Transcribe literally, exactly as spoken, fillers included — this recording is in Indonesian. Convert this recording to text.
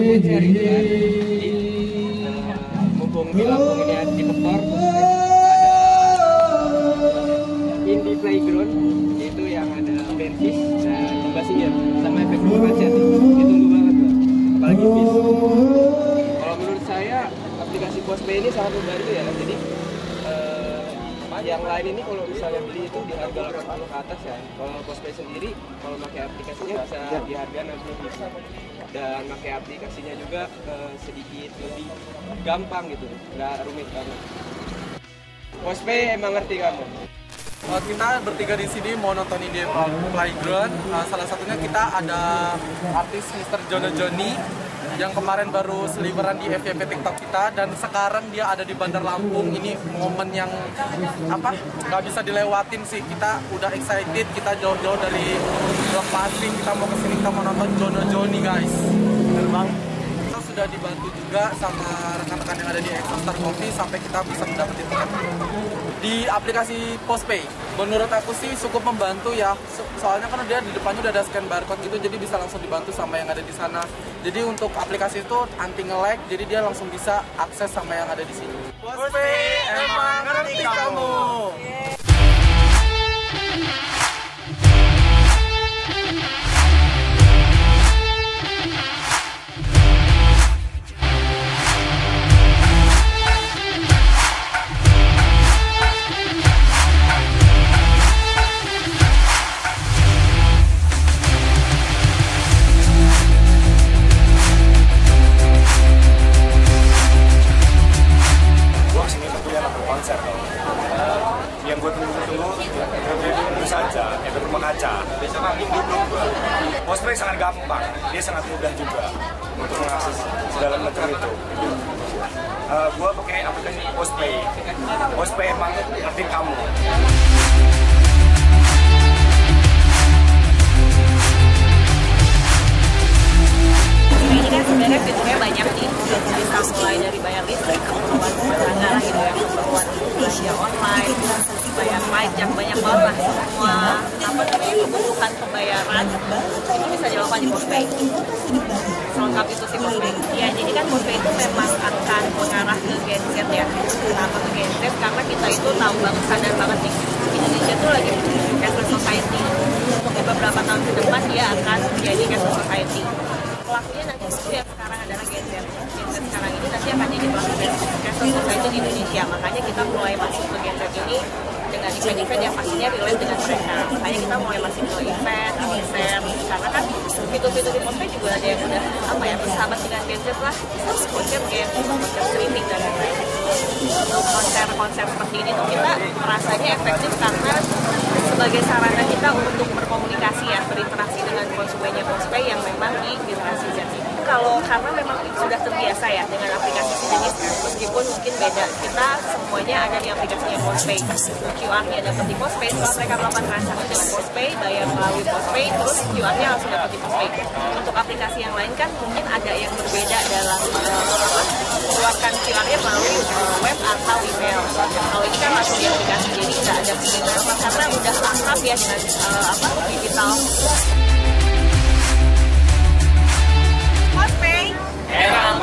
gabung sih hari ini kan. Jadi uh, mumpung di Lampung ini ada di Pektor, ada Indie Playground, itu yang ada bensis dan lomba sihir sama efek rumah kaca tuh. Ditunggu banget tuh, apalagi bis. Kalau menurut saya aplikasi Postpay ini sangat membantu ya. Jadi uh, yang lain ini kalau misalnya beli itu di harga delapan puluh ke atas ya. Kalau Postpay sendiri kalau pakai aplikasinya bisa di harga enam puluh bisa. Dan pakai aplikasinya juga uh, sedikit lebih gampang gitu, nggak rumit banget. Postpay emang ngerti kamu. Uh, kita bertiga di sini mau nonton Indie Playground. Uh, salah satunya kita ada artis mister Jono Joni yang kemarin baru seliweran di F Y P TikTok kita, dan sekarang dia ada di Bandar Lampung. Ini momen yang apa nggak bisa dilewatin sih. Kita udah excited, kita jauh-jauh dari blok Pasing, kita mau kesini, kita mau nonton Jono Joni guys. Bener bang. Kita sudah dibantu juga sama rekan-rekan yang ada di Exostar Coffee sampai kita bisa mendapatkan tiket di aplikasi Postpay. Menurut aku sih cukup membantu ya, so soalnya kan dia di depannya udah ada scan barcode gitu, jadi bisa langsung dibantu sama yang ada di sana. Jadi untuk aplikasi itu anti nge-lag, jadi dia langsung bisa akses sama yang ada di sini. Postpay emang ngerti kamu. Yang gue tunggu-tunggu tentu saja efek rumah kaca. Postpay sangat gampang, dia sangat mudah juga untuk mengakses segala macam itu. Uh, gue pakai aplikasi Postpay. Postpay emang ngerti kamu. Ini kan sebenarnya fiturnya banyak nih, bisa mulai dari bayar listrik, keperluan rumah tangga lah gitu ya, keperluan belanja online, bayar pajak, banyak banget lah semua apa namanya kebutuhan pembayaran itu bisa dilakukan di Postpay. Selengkap itu sih Postpay. Ya jadi kan Postpay itu memang akan mengarah ke Gen Z ya, kenapa ke Gen Z? Karena kita itu tahu banget, sadar banget nih, Indonesia tuh lagi menuju cashless society. Untuk beberapa tahun ke depan dia akan menjadi cashless society. Pelakunya nanti itu yang sekarang adalah Gen Z. Gen Z sekarang ini nanti akan jadi pelaku cashless society di Indonesia. Makanya kita mulai masuk ke Gen Z ini dengan event-event yang pastinya relate dengan mereka. Makanya kita mulai masuk ke event, konser, karena kan fitur-fitur di Postpay juga ada yang udah apa ya bersahabat dengan Gen Z lah. Konser game, konser streaming dan lain-lain. Untuk konser-konser seperti ini tuh kita merasanya efektif karena sebagai sarana kita untuk berkomunikasi ya, berinteraksi dengan konsumennya Postpay yang memang di generasi Z ini. Kalau karena memang sudah terbiasa ya dengan aplikasi sejenis kan, meskipun mungkin beda, kita semuanya ada di aplikasinya Postpay. Q R-nya dapat di Postpay, setelah mereka melakukan transaksi dengan Postpay, bayar melalui Postpay, terus Q R-nya langsung dapat di Postpay. Untuk aplikasi yang lain kan mungkin ada yang berbeda dalam uh, mengeluarkan Q R-nya melalui uh, web atau email. Kalau ini kan langsung di aplikasi, jadi nggak ada pilihan karena udah akrab ya dengan uh, apa digital. Postpay, Emang